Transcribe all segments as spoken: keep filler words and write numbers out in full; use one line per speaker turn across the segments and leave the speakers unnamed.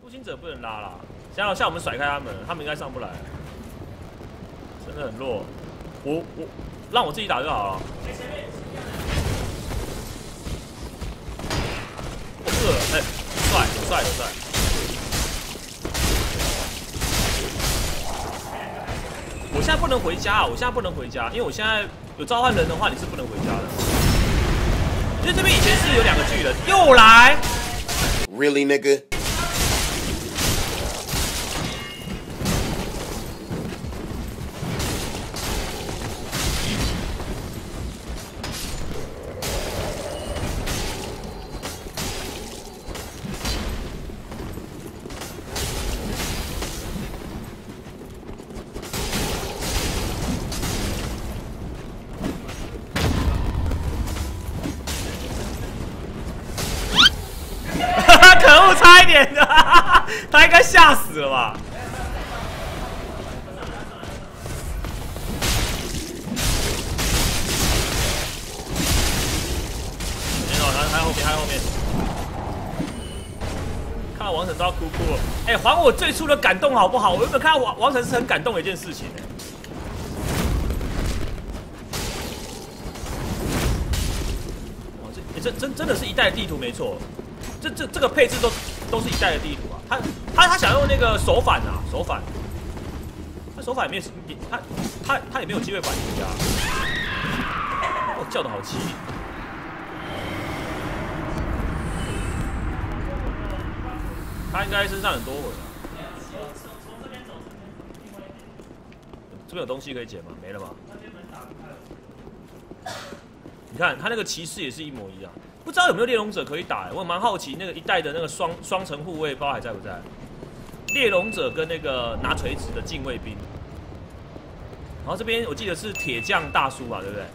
入侵者不能拉啦，像像我们甩开他们，他们应该上不来，真的很弱。我我让我自己打就好了。我这个哎，帅有帅有帅。我现在不能回家，我现在不能回家，因为我现在有召唤人的话，你是不能回家的。因为这边以前是有两个巨人，又来。
Really, nigga?
可恶，差一点的，他应该吓死了吧？没有，他还后面，还后面。看到王城都要哭哭了。哎、欸，还我最初的感动好不好？我原本看到王王城是很感动的一件事情、欸。哇，这、欸、这真真的是一代的地图没错。这这这个配置都都是一代的地图啊，他他他想用那个手反啊，手反，他手反也没有，他他他也没有机会反击啊。哦，叫的好气。他应该身上很多魂啊。这边有东西可以捡吗？没了吧？你看他那个骑士也是一模一样。不知道有没有猎龙者可以打、欸？我蛮好奇那个一代的那个双双层护卫，不知道还在不在？猎龙者跟那个拿锤子的禁卫兵。然后这边我记得是铁匠大叔吧，对不对？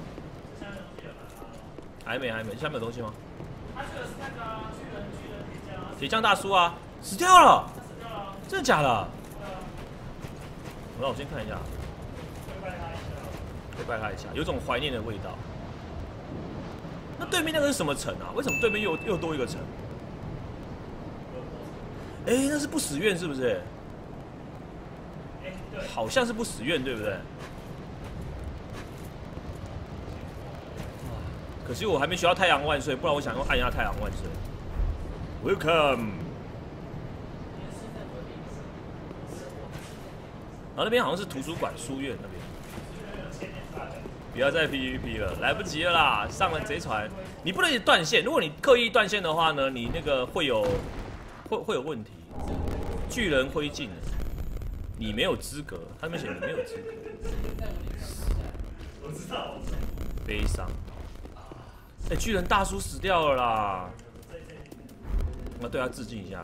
还没还没，下面有东西吗？他这个是那个巨人巨人铁匠。铁匠大叔啊，死掉了！死掉了，真的假的？那我先看一下。可以拜他一下。可以拜他一下，有种怀念的味道。那对面那个是什么城啊？为什么对面又又多一个城？哎、欸，那是不死院是不是？哎，对，好像是不死院，对不对？可惜我还没学到太阳万岁，不然我想用按压太阳万岁。Welcome。然后那边好像是图书馆、书院那边。不要再 P V P 了，来不及了啦！上了贼船，你不能断线。如果你刻意断线的话呢，你那个会有会会有问题。巨人灰烬，你没有资格，他们写你没有资格。我知道。悲伤。哎、欸，巨人大叔死掉了啦！我要对他致敬一下。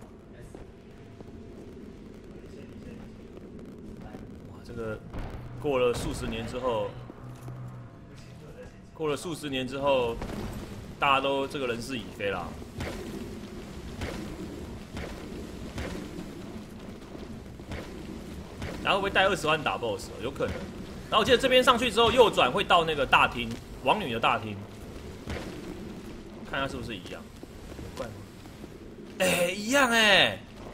哇，这个过了数十年之后。过了数十年之后，大家都这个人事已非啦。然后会不会带二十万打 B O S S？ 有可能。然后我记得这边上去之后右转会到那个大厅，王女的大厅，看一下是不是一样。有怪吗？哎、欸，一样哎、欸。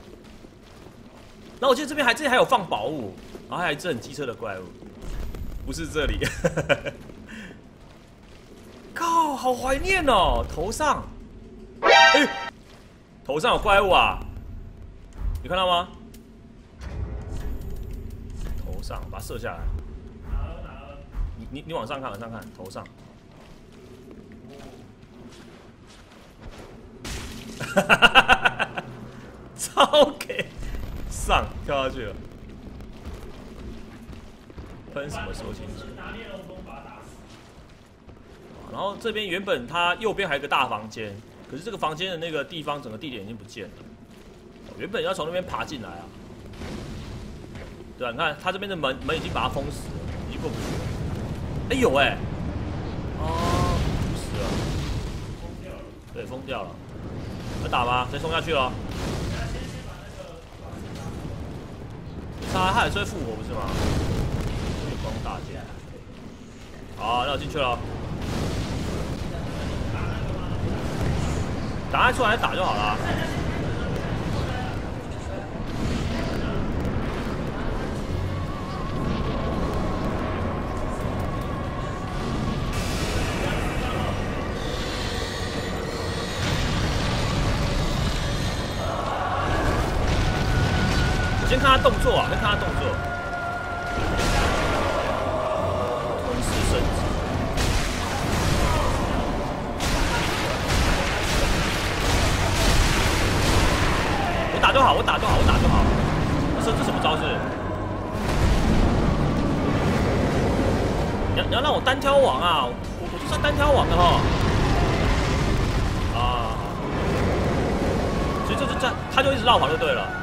然后我记得这边还这里还有放宝物，然后还有一只很机车的怪物，不是这里。靠，好怀念哦！头上，哎、欸，头上有怪物啊！你看到吗？头上，把它射下来。你你你往上看，往上看，头上。哈哈哈哈哈！超给上跳下去了，喷什么说清楚。然后这边原本它右边还有个大房间，可是这个房间的那个地方整个地点已经不见了。原本要从那边爬进来啊，对啊，你看它这边的门门已经把它封死了，已经过不去了。哎有哎，哦，不死了，封掉了，对，封掉了。要打吗？再冲下去了。他他也是会复活不是吗？月光大剑。好，那我进去了。打他出来打就好了。 先看他动作啊，先看他动作。吞噬神子。我打就好，我打就好，我打就好。这这什么招式？你要你要让我单挑王啊！我我就是要单挑王的哈。啊。所以这就这，他就一直绕跑就对了。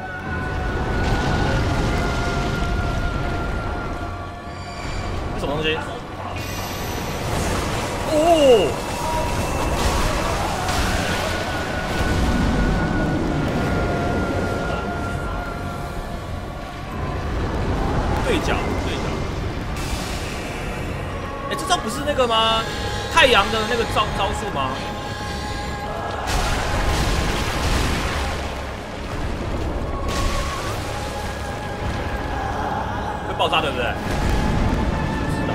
这什么东西？哦！对角，对角。哎，这招不是那个吗？太阳的那个招招数吗？会爆炸对不对？不知道。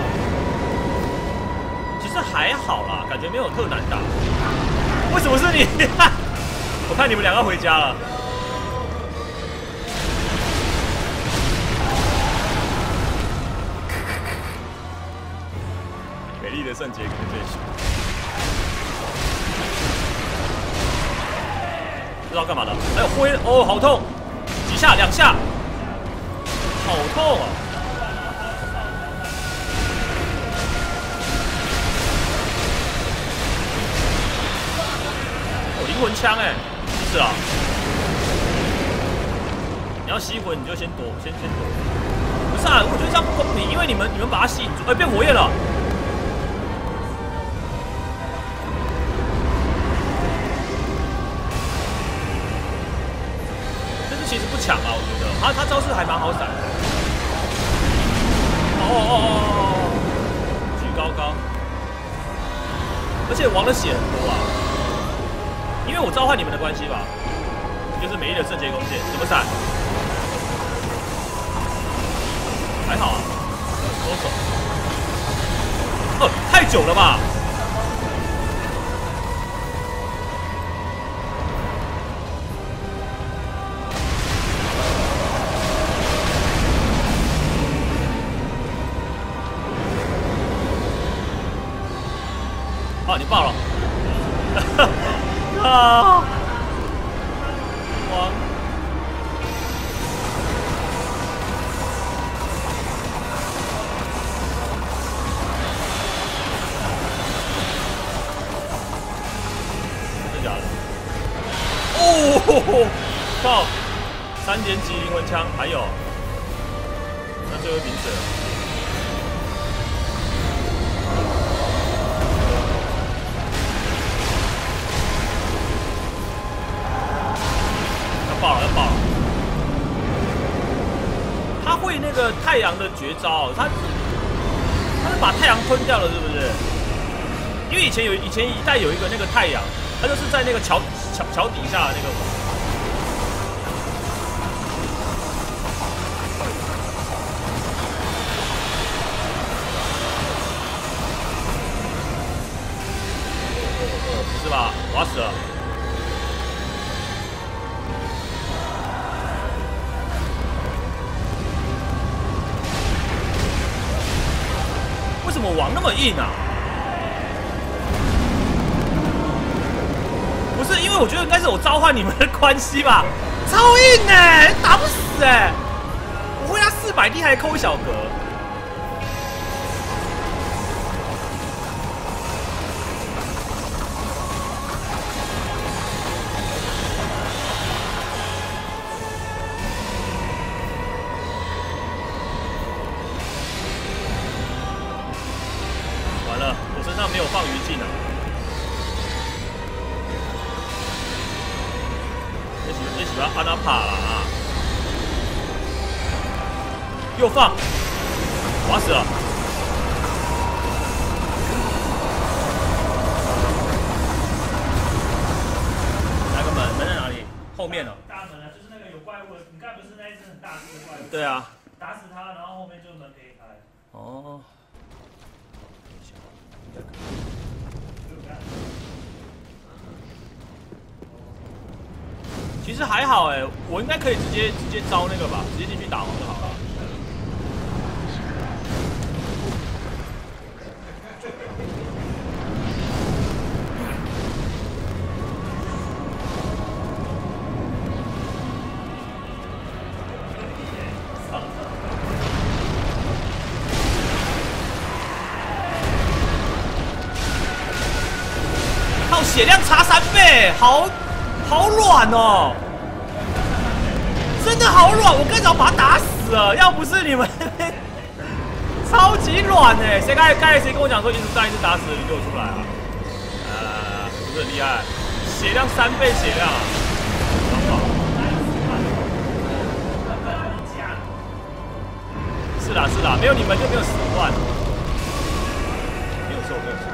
其实还好啦，感觉没有特难打。为什么是你？我看你们两个回家了。美丽的圣洁跟最喜，不知道干嘛的。哎呦，挥哦，好痛！几下，两下，好痛啊！哦，灵魂枪哎，是啊。你要吸魂，你就先躲，先先躲。不是啊，我觉得这样不公平，因为你们你们把它吸引住，哎，变火焰了。其实不强啊，我觉得他他招式还蛮好闪的。哦哦哦哦！举高高，而且王的血很多啊。因为我召唤你们的关系吧，就是美丽的圣洁弓箭，怎么闪？还好啊，收手。哦，太久了吧？哦，你爆了！啊！王，真假的？哦，靠！三点几灵魂枪，还有，那最后瓶水了。爆了，要爆了！他会那个太阳的绝招，他他是把太阳吞掉了，是不是？因为以前有以前一代有一个那个太阳，他就是在那个桥桥桥底下的那个。不是吧？我要死了！为什么王那么硬啊？不是，因为我觉得应该是我召唤你们的关系吧，超硬哎、欸，打不死哎、欸！我挥他四百 D 还扣一小格。完了，我身上没有放余烬啊。也许也许要安他怕了啊！又放，我要死了！哪个门？门在哪里？后面哦。
大门啊，就是那个有怪物的，你刚才不是那一只很大只的怪物？
对啊。
打死它，然后后面就是门可以开。
哦。 其实还好哎，我应该可以直接直接招那个吧，直接进去打王就好了。靠，血量差三倍，好。 好软哦，真的好软！我更早把他打死了，要不是你们超级软哎！谁刚才刚才谁跟我讲说一直战一直打死了，你给我出来啊！来来来来，不是很厉害，血量三倍血量啊！是啦是啦，没有你们就没有十万，没有错没有错。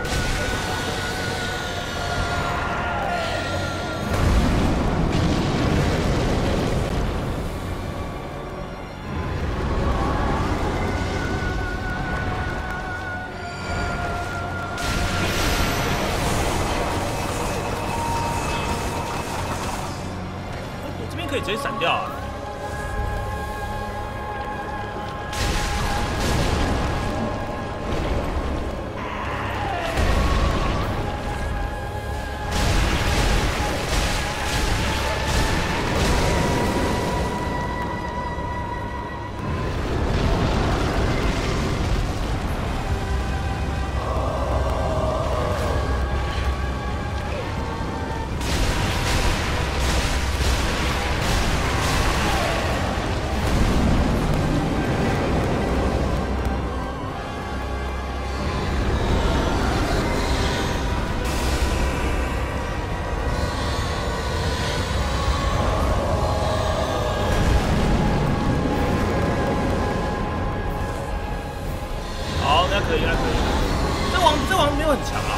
可以直接闪掉啊！可以，应该可以。这王这王没有很强啊。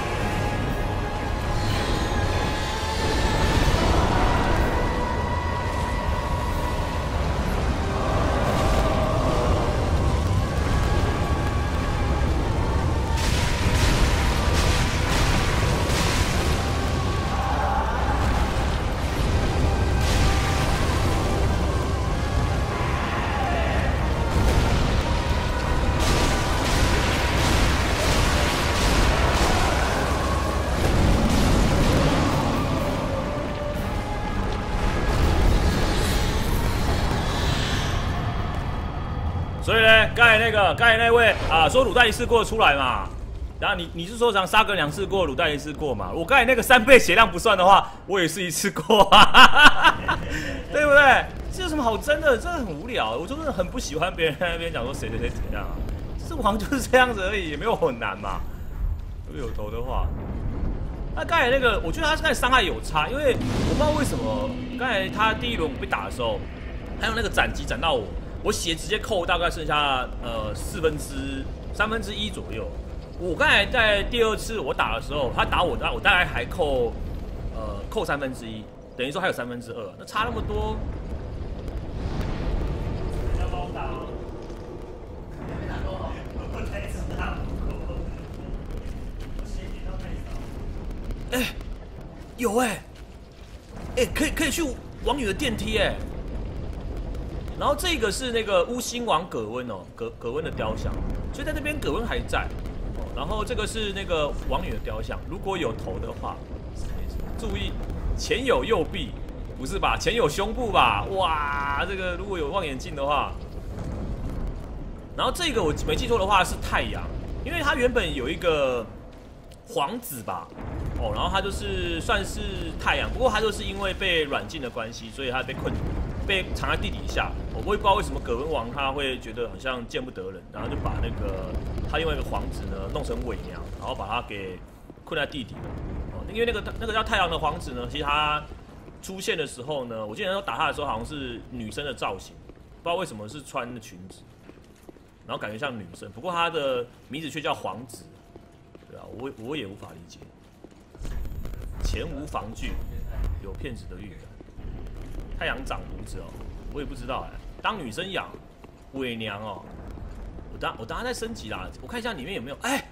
所以呢，刚才那个，刚才那位啊，说卤蛋一次过出来嘛，然后你你是说想杀个两次过，卤蛋一次过嘛？我刚才那个三倍血量不算的话，我也是一次过啊，对不对？这有什么好争的？真的很无聊，我就是很不喜欢别人在那边讲说谁谁谁怎样啊，这王就是这样子而已，也没有很难嘛。如果有头的话，那刚才那个，我觉得他刚才伤害有差，因为我不知道为什么刚才他第一轮被打的时候，还有那个斩击斩到我。我血直接扣大概剩下呃四分之三分之一左右。我刚才在第二次我打的时候，他打我，我大概还扣呃扣三分之一，等于说还有三分之二，那差那么多。
要帮我打吗？我才知道，我血点都太少。
哎，有哎，哎可以可以去王宇的电梯哎。然后这个是那个乌星王葛温哦，葛葛温的雕像，所以在这边葛温还在。哦，然后这个是那个王女的雕像，如果有头的话，注意前有右臂，不是吧？前有胸部吧？哇，这个如果有望远镜的话，然后这个我没记错的话是太阳，因为它原本有一个皇子吧，哦，然后他就是算是太阳，不过他就是因为被软禁的关系，所以他被困。被藏在地底下，我也不知道为什么葛温王他会觉得好像见不得人，然后就把那个他另外一个皇子呢弄成伪娘，然后把他给困在地底了。哦，因为那个那个叫太阳的皇子呢，其实他出现的时候呢，我记得那时候打他的时候好像是女生的造型，不知道为什么是穿的裙子，然后感觉像女生，不过他的名字却叫皇子，对啊，我我也无法理解。前无防具，有骗子的预感。太阳长胡子哦，我也不知道哎。当女生养伪娘哦，我当我当然在升级啦，我看一下里面有没有哎，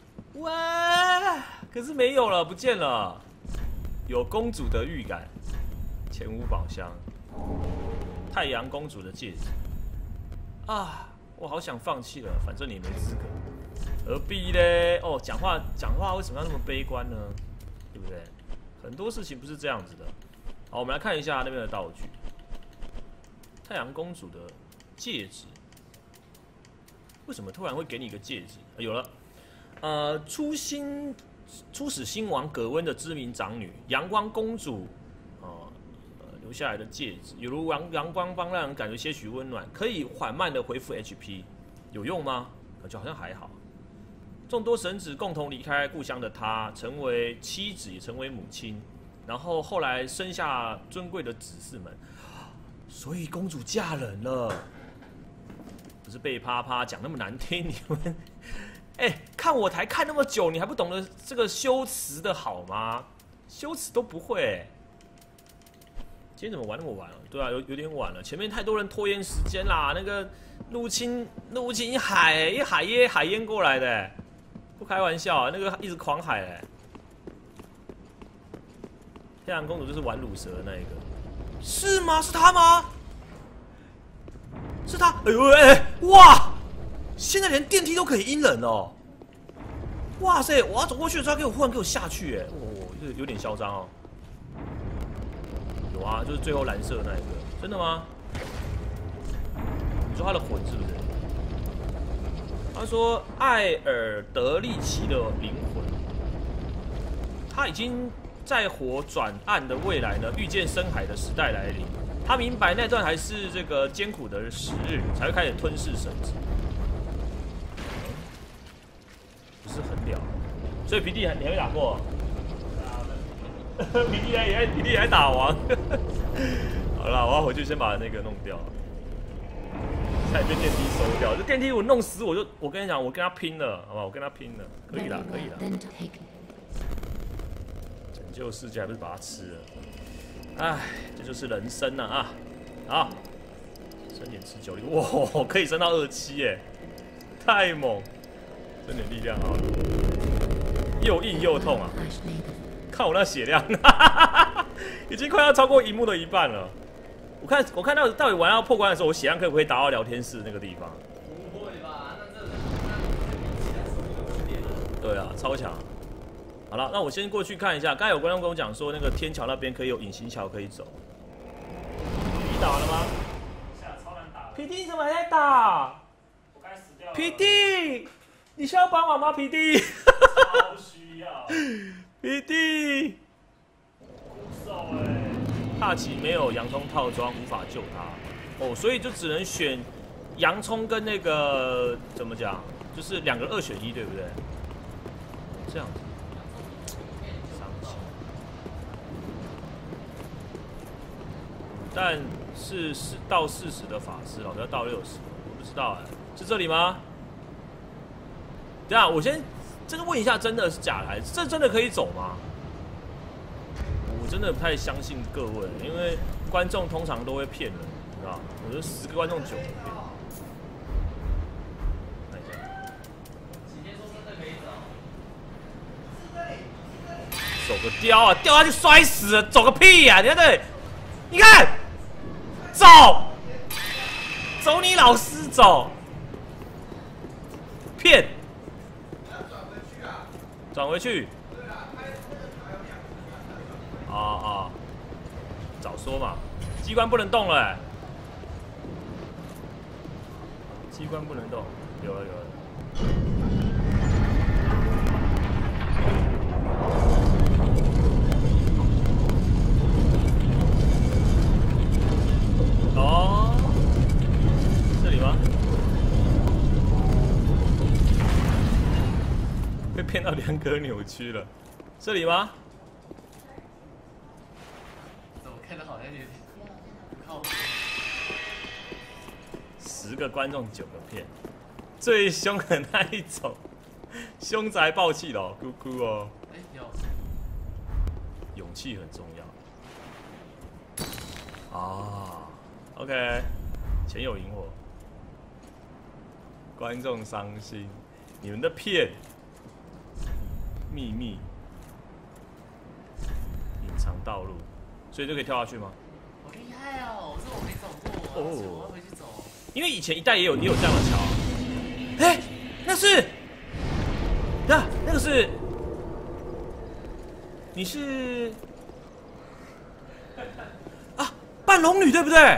哇，可是没有了，不见了。有公主的预感， 前五宝箱，太阳公主的戒指啊！我好想放弃了，反正你没资格，何必嘞？哦，讲话讲话为什么要那么悲观呢？对不对？很多事情不是这样子的。好，我们来看一下那边的道具，太阳公主的戒指，为什么突然会给你一个戒指？啊、有了，呃，初心初始新王葛温的知名长女阳光公主。留下来的戒指，有如阳阳光帮让人感觉些许温暖，可以缓慢的恢复 H P， 有用吗？感觉好像还好。众多神子共同离开故乡的她，成为妻子，也成为母亲，然后后来生下尊贵的子嗣们，所以公主嫁人了。不是被啪啪讲那么难听，你们，哎、欸，看我台看那么久，你还不懂得这个修辞的好吗？修辞都不会、欸。今天怎么玩那么晚了、啊？对啊，有有点晚了，前面太多人拖延时间啦。那个入侵入侵海一海耶海淹过来的、欸，不开玩笑啊，那个一直狂海哎、欸。太阳公主就是玩乳蛇的那一个，是吗？是他吗？是他？哎呦哎、欸，哇！现在连电梯都可以阴人哦。哇塞！我要走过去的时候，他给我忽然给我下去哎、欸，哦，有有点嚣张哦。有啊，就是最后蓝色的那一个，真的吗？你说他的魂是不是？他说艾尔德利奇的灵魂，他已经在火转暗的未来呢，遇见深海的时代来临。他明白那段还是这个艰苦的时日，才会开始吞噬神子。不是很了，所以皮弟你还没打过？皮弟还也皮弟还打完。好了，我要回去先把那个弄掉，差点被电梯收掉。这电梯我弄死我就，我跟你讲，我跟他拼了，好不好？我跟他拼了，可以啦，可以啦。拯救世界还不是把它吃了？哎，这就是人生呐啊！好，升点持久力，哇，可以升到二七耶，太猛！升点力量好了，又硬又痛啊！看我那血量，已经快要超过萤幕的一半了。我看，我看到到底玩到破关的时候，我血量可不可以达到聊天室那个地方？
不会吧？那这
对啊，超强。好了，那我先过去看一下。刚才有观众跟我讲说，那个天桥那边可以有隐形桥可以走。你打完了吗？
超难打。
P D 你怎么还在打？
我该死掉了。
P D， 你需要帮忙吗 ？P D，
超需要。
P D，
苦手哎。
大奇没有洋葱套装，无法救他。哦，所以就只能选洋葱跟那个怎么讲，就是两个二选一，对不对？这样子。但是是到四十的法师，老子要到六十，我不知道哎、欸，是这里吗？等一下，我先这个问一下，真的是假的还是这真的可以走吗？我真的不太相信各位，因为观众通常都会骗人，你知道？我觉得十个观众九个骗。看一下，
几天说真的可以走？
走个雕啊，掉下去摔死了，走个屁呀、啊！你看这，你看。走，走你老师走，骗，转回去，啊啊，早说嘛，机关不能动了、欸，机关不能动，有了有了。哦，这里吗？被骗到两颗扭曲了，这里吗？
怎么看的好像有点靠谱？
十个观众九个骗，最凶的那一种，凶宅暴气佬，咕咕哦。
哎、欸，有。
勇气很重要。啊。OK， 前有萤火，观众伤心，你们的骗，秘密，隐藏道路，所以就可以跳下去吗？
好厉害哦！这我没走过，
哦
我要回去走。
因为以前一代也有也有这样的桥。哎、欸，那是，呀，那个是，你是啊，半龙女对不对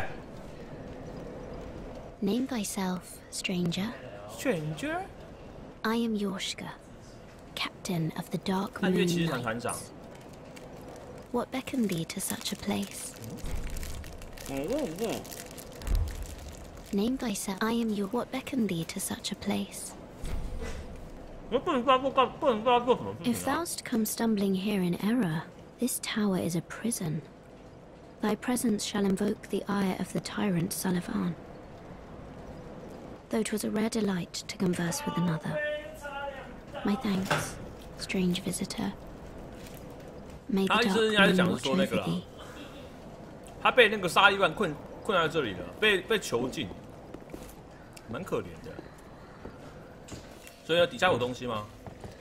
Name thyself, stranger.
？Stranger，
I am Yorshka, captain of the Dark
暗月
Moon
骑士团团长。
Knights. What beckoned thee to such a place?
嗯嗯嗯。
Name thyself. I am your. What beckoned thee to such a place?
我不能不知道做干，不能不知道做什么事
If
情、啊。
thou'st come stumbling here in error, this tower is a prison. Thy presence shall invoke the ire of the tyrant Sullivan. Though 'twas a rare delight to converse with another. My thanks, strange visitor. May the
他意思
dark
应该是
moon
讲是
watch
说那
over
个啦，
thee.
他被那个沙利万困困在这里了，被被囚禁，蛮可怜的。所以呢，底下有东西吗？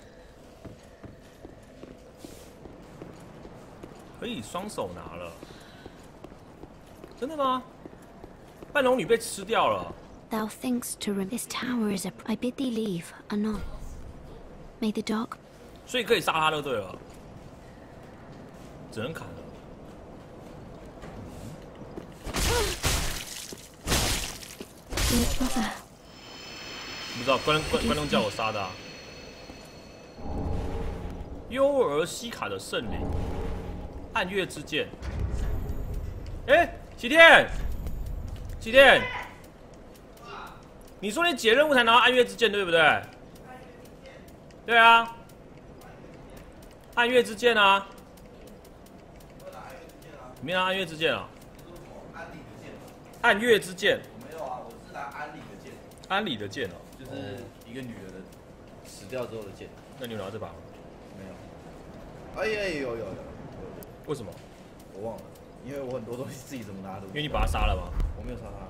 可以双手拿了，真的吗？半龙女被吃掉了。
Thou thinkst to rem. This tower is a. I bid thee leave anon. May the dark.
所以可以杀他就对了，只能砍了。
Dear brother,
不知道观观观众叫我杀的啊。优儿西卡的圣灵，暗月之剑。哎、欸，齐天，齐天，你说你解任务才拿到暗月之剑，对不对？对啊，暗月之剑啊。你没拿暗月之剑啊？暗月之剑。
没有啊，我是拿安里的剑，
安里的剑哦，
就是一个女人的死掉之后的剑。
那你有拿这把吗？
没有。哎呀，有有有有。
为什么？
我忘了，因为我很多东西自己怎么拿的。
因为你把他杀了吗？
我没有杀他。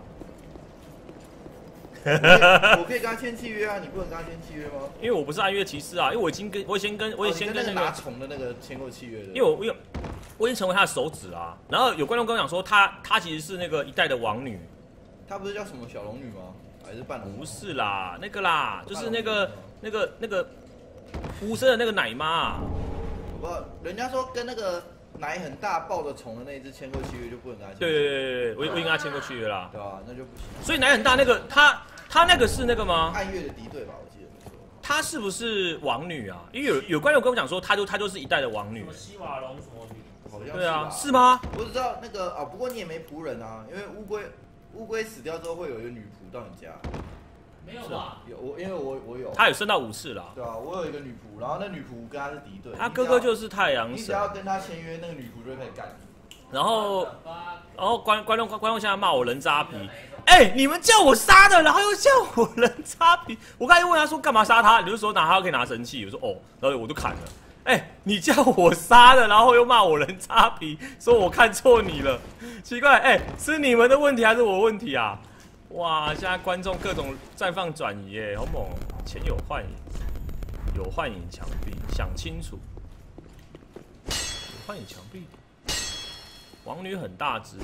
我可以我可以跟他签契约啊，你不能跟他签契约吗？
因为我不是暗月骑士啊，因为我已经跟我先跟我也先跟那
哦你跟那个拿
个，
虫的那个签过契约的。
因为我我有我已经成为他的手指啦。然后有观众跟我讲说，他他其实是那个一代的王女，
她不是叫什么小龙女吗？还是半龙女？
不是啦，那个啦，就是那个那个那个无声的那个奶妈、啊。
不，人家说跟那个奶很大抱着虫的那一只签过契约就不能跟他签。
对对对对对，我我已经跟他签过契约啦。
对啊，那就不行。
所以奶很大那个他他那个是那个吗？
暗月的敌对吧，我记得没错。
她是不是王女啊？因为有有观众跟我讲说，她就她就是一代的王女
什么。西瓦隆什么女？
好像
对啊，
吧
是吗？
我只知道那个啊，不过你也没仆人啊，因为乌龟乌龟死掉之后会有一个女仆到你家。
没有吧？
有我，因为我我有。
她有升到五次啦。
对啊，我有一个女仆，然后那女仆跟他是敌对。
她哥哥就是太阳
你只
神。
要跟他签约，那个女仆就会开始干你。
然后，然后观观众观众现在骂我人渣皮，哎、欸，你们叫我杀的，然后又叫我人渣皮。我刚才问他说干嘛杀他，你就说拿他可以拿神器，我说哦，然后我就砍了。哎、欸，你叫我杀的，然后又骂我人渣皮，说我看错你了，奇怪，哎、欸，是你们的问题还是我问题啊？哇，现在观众各种绽放转移，哎，好猛！前有幻影，有幻影墙壁，想清楚，有幻影墙壁。王女很大只，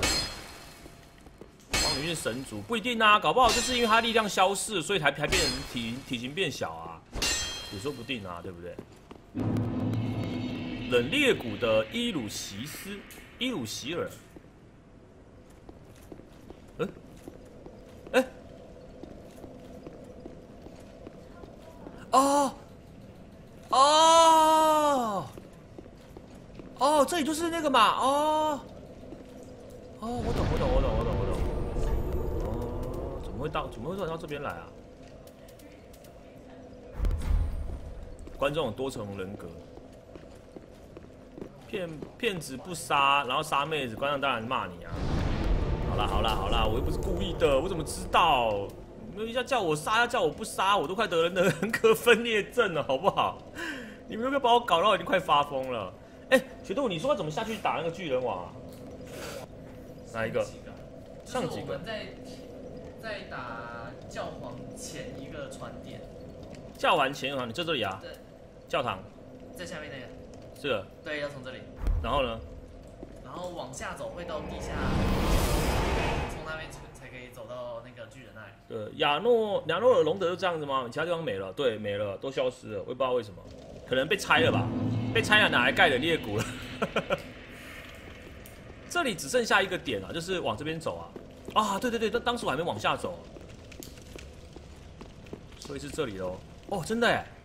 王女是神族，不一定啊，搞不好就是因为她力量消逝，所以才才变成体体型变小啊，也说不定啊，对不对？冷冽谷的伊鲁席斯，伊鲁席尔，嗯、欸，哎、欸，哦，哦，哦，这里就是那个嘛，哦。哦，我懂，我懂，我懂，我懂，我懂。哦，怎么会到？怎么会突然到这边来啊？观众有多重人格，骗骗子不杀，然后杀妹子，观众当然骂你啊。好啦，好啦，好啦，我又不是故意的，我怎么知道？你们要叫我杀，要叫我不杀，我都快得了人格分裂症了，好不好？你们有没有把我搞到已经快发疯了？哎、欸，雪豆，你说要怎么下去打那个巨人王啊？哪一个？上几个？
我们在在打教皇前一个传点。
教完前一个传点就这里啊？
对。
教堂。
在下面那个。
这个。
对，要从这里。
然后呢？
然然后往下走会到地下，从那边才可以走到那个巨人那里。
对，亚诺亚诺尔隆德就这样子吗？其他地方没了，对，没了，都消失了，我也不知道为什么，可能被拆了吧？被拆了拿来盖的裂谷了。这里只剩下一个点啊，就是往这边走啊。啊，对对对，当当时我还没往下走，所以是这里喽。哦，真的哎。